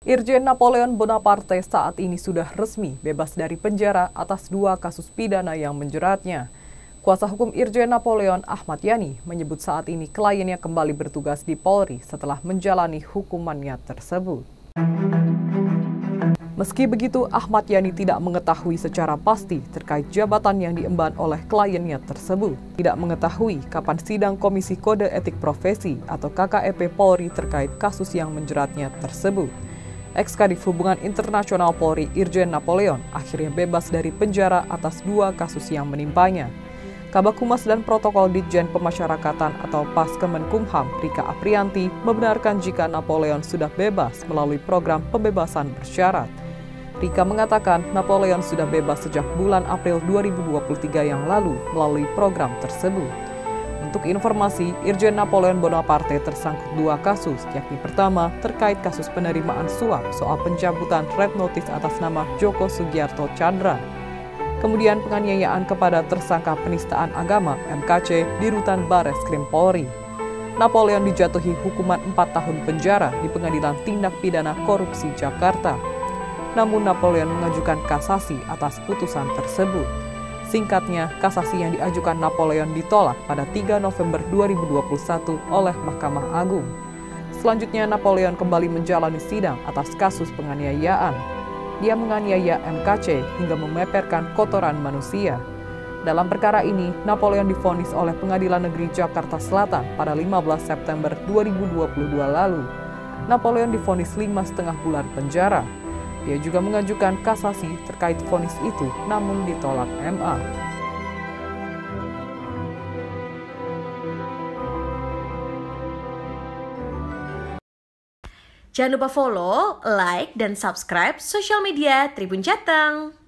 Irjen Napoleon Bonaparte saat ini sudah resmi bebas dari penjara atas 2 kasus pidana yang menjeratnya. Kuasa hukum Irjen Napoleon Ahmad Yani menyebut saat ini kliennya kembali bertugas di Polri setelah menjalani hukumannya tersebut. Meski begitu, Ahmad Yani tidak mengetahui secara pasti terkait jabatan yang diemban oleh kliennya tersebut. Tidak mengetahui kapan sidang Komisi Kode Etik Profesi atau KKEP Polri terkait kasus yang menjeratnya tersebut. Eks-Kadif Hubungan Internasional Polri Irjen Napoleon akhirnya bebas dari penjara atas 2 kasus yang menimpanya. Kabag Humas dan Protokol Ditjen Pemasyarakatan atau Pas Kemenkumham Rika Aprianti membenarkan jika Napoleon sudah bebas melalui program pembebasan bersyarat. Rika mengatakan Napoleon sudah bebas sejak bulan April 2023 yang lalu melalui program tersebut. Untuk informasi, Irjen Napoleon Bonaparte tersangkut 2 kasus, yakni pertama terkait kasus penerimaan suap soal pencabutan red notice atas nama Joko Sugiarto Tjandra. Kemudian penganiayaan kepada tersangka penistaan agama MKC di Rutan Bareskrim Polri. Napoleon dijatuhi hukuman 4 tahun penjara di Pengadilan Tindak Pidana Korupsi Jakarta. Namun Napoleon mengajukan kasasi atas putusan tersebut. Singkatnya, kasasi yang diajukan Napoleon ditolak pada 3 November 2021 oleh Mahkamah Agung. Selanjutnya, Napoleon kembali menjalani sidang atas kasus penganiayaan. Dia menganiaya MKC hingga memeperkan kotoran manusia. Dalam perkara ini, Napoleon divonis oleh Pengadilan Negeri Jakarta Selatan pada 15 September 2022 lalu. Napoleon divonis 5,5 bulan penjara. Dia juga mengajukan kasasi terkait vonis itu, namun ditolak MA. Jangan lupa follow, like, dan subscribe sosial media Tribun Jateng.